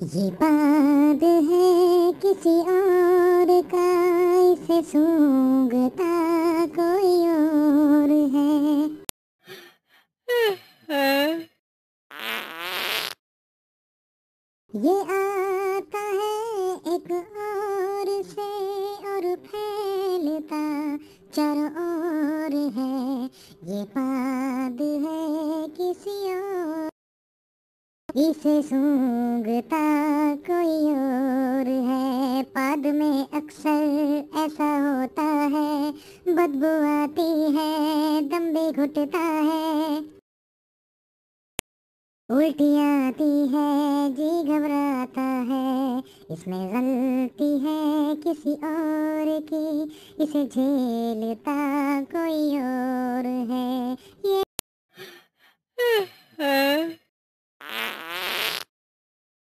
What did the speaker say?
ये बात है किसी और का, इसे सूंघता कोई और है। ये आता है एक और से और फैलता चारों ओर है। ये बात है किसी और, इसे सूंघता कोई और है। पाद में अक्सर ऐसा होता है, बदबू आती है, दम भी घुटता है, उल्टी आती है, जी घबराता है। इसमें गलती है किसी और की, इसे झेलता कोई और है। ये